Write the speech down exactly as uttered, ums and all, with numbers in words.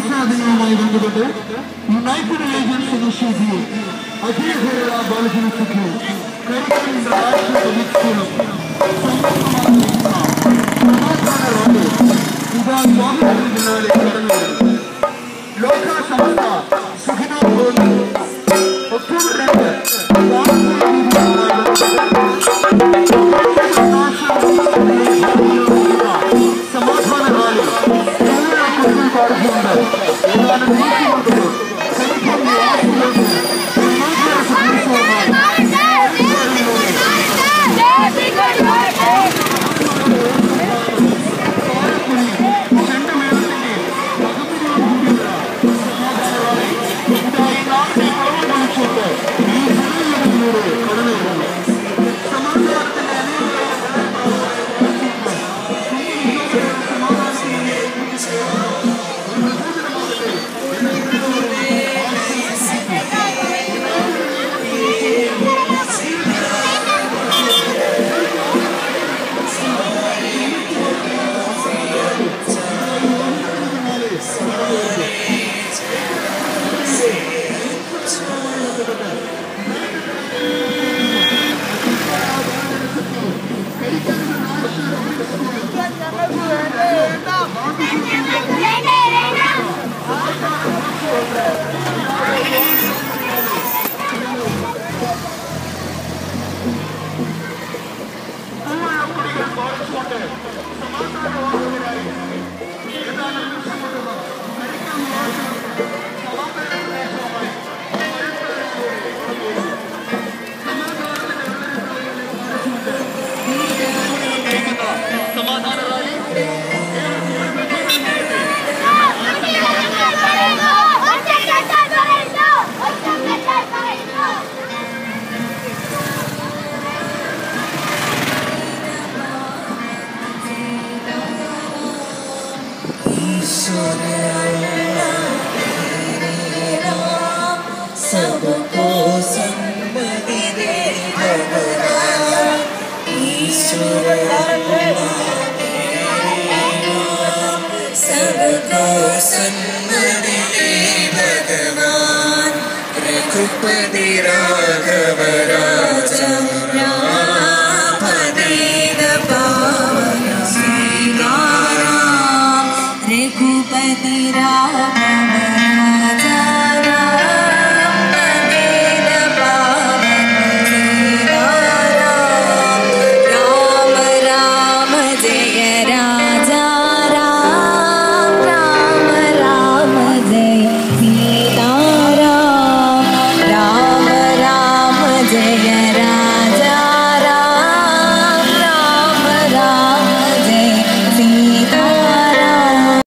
ചികിത്സാദിനവുമായി ബന്ധപ്പെട്ട് united agents initiative Akhila Kerala Balajanasakhyam കരിക്കലിന്റെ രാഷ്ട്രീയ വികസനം സമാധാന റാലി ഇതാ സ്വാതന്ത്ര്യ ദിനാലെ കടന്നു വരുന്നു. ലോക സംസ്ഥ സുഖിനോ ഭവന്തു ഒക്ടോബർ രണ്ട് സമാധാന റാലി പാടുന്നുണ്ട്. ഏതാനും നൂറ്റിമുപ്പത് കരിക്കൽ നിവാസികൾക്ക് सबको सम्मति दे भगवान ईश्वर सबको सम्मति दे भगवान रघुपति राघव राजा रामदेव पावन श्रीराम रघुपति राघव